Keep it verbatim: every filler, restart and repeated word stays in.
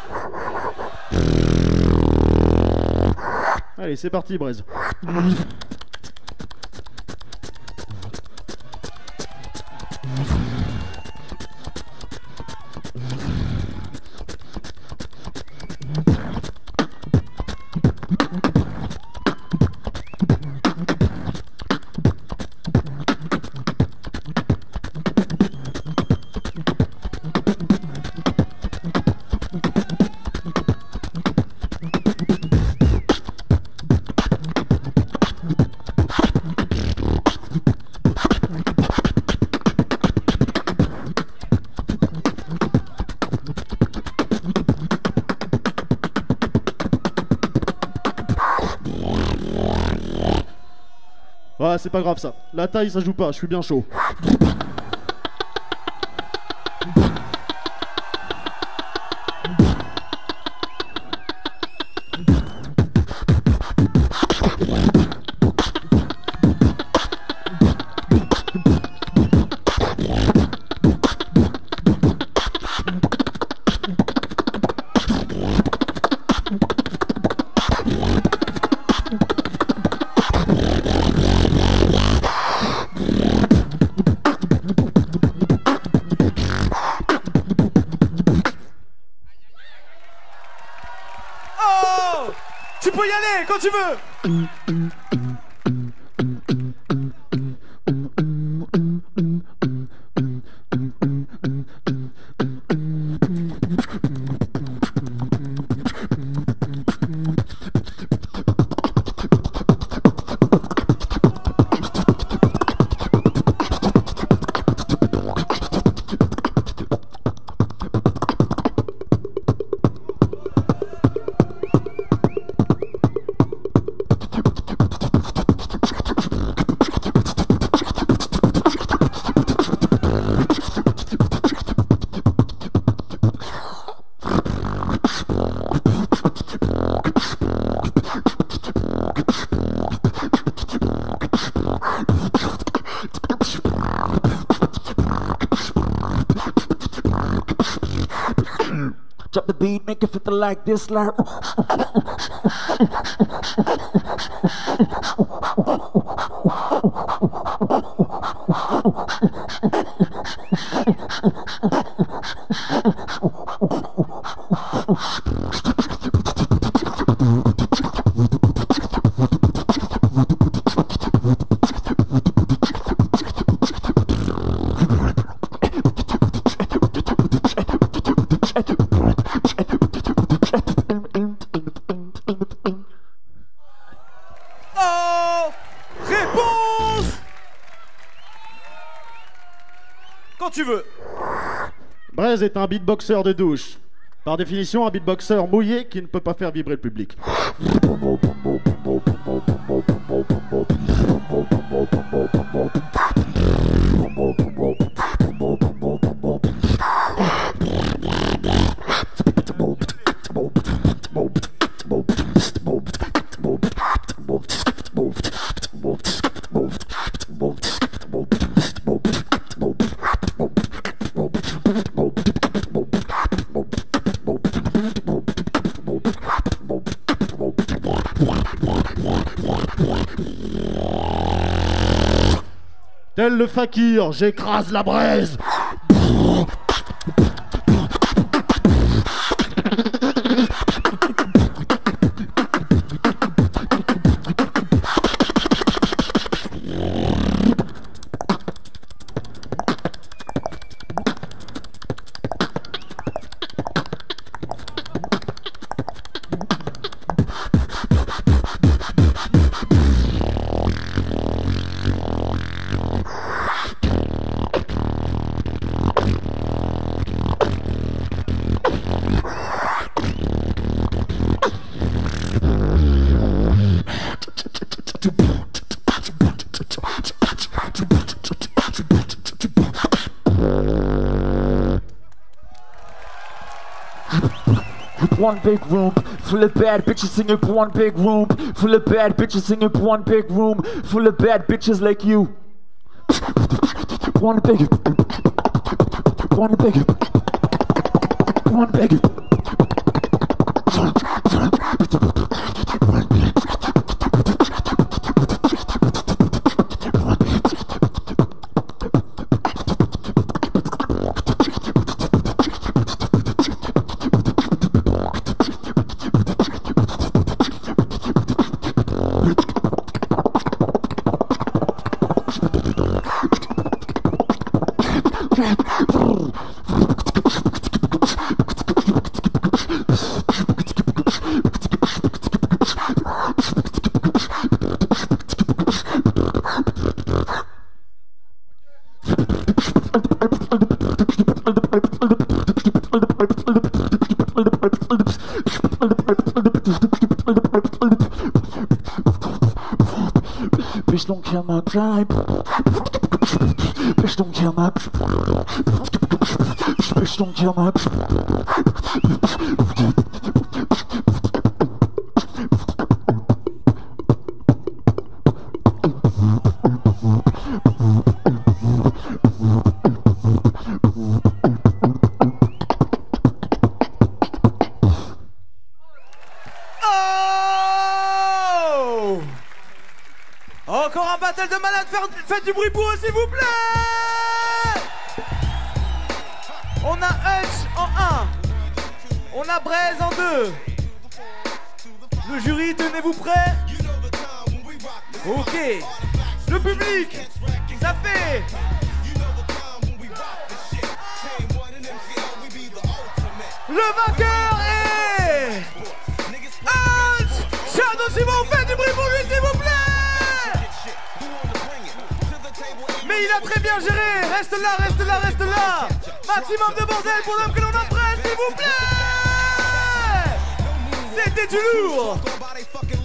Allez, c'est parti, B R E Z. Ouais, c'est pas grave ça. La taille, ça joue pas, je suis bien chaud. Quand tu veux. Drop the beat, make it feel like this, like. Oh, réponse. Quand tu veux. B R E Z est un beatboxer de douche. Par définition, un beatboxer mouillé qui ne peut pas faire vibrer le public. Tel le fakir, j'écrase la braise. One big room full of bad bitches singing. One big room full of bad bitches singing. One big room full of bad bitches like you. One big, one big, one big, don't kill my tribe. Bitch, don't kill my. Bitch, don't kill my. Encore un battle de malade, faites du bruit pour eux s'il vous plaît. On a Hutch en un, on a BREZ en deux. Le jury, tenez-vous prêts? Ok. Le public, ça fait... Le vainqueur est... Hutch. Shadow Simon, faites du bruit pour lui s'il vous plaît. Mais il a très bien géré. Reste là, reste là, reste là. Maximum de bordel pour l'homme que l'on emprunte, s'il vous plaît. C'était du lourd.